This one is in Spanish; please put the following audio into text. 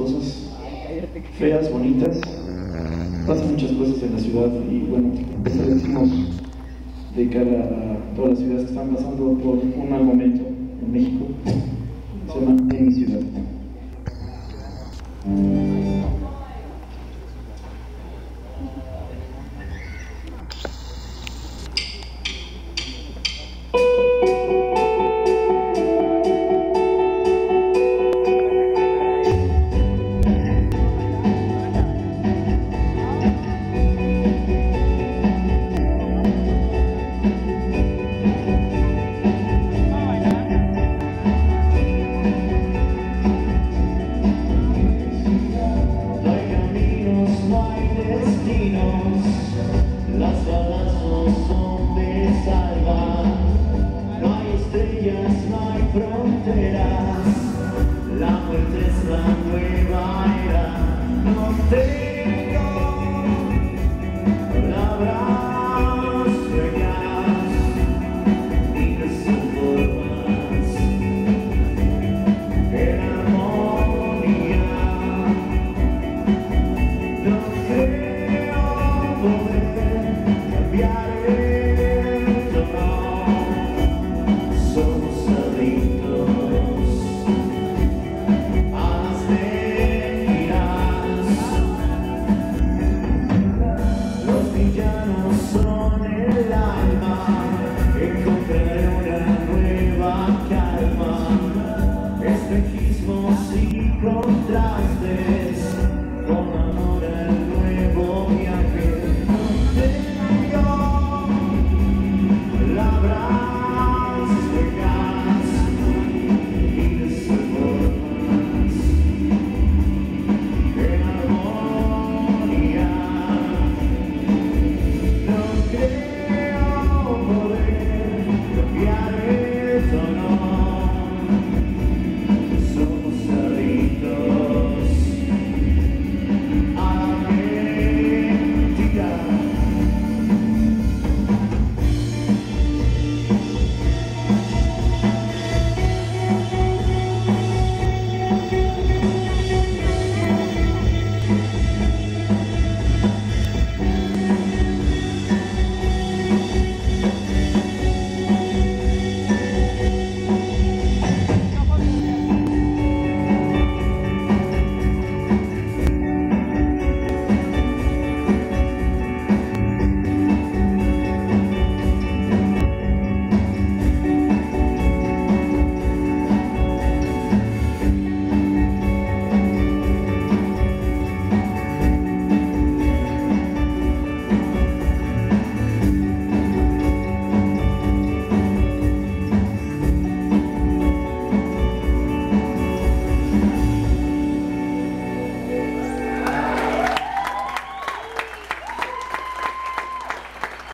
cosas feas, bonitas. Pasan muchas cosas en la ciudad y bueno, eso le decimos de cara a todas las ciudades que están pasando por un mal momento en México. Se llama En mi ciudad. Las balas no son de salvar, no hay estrellas, no hay fronteras, la muerte es la nueva era, no te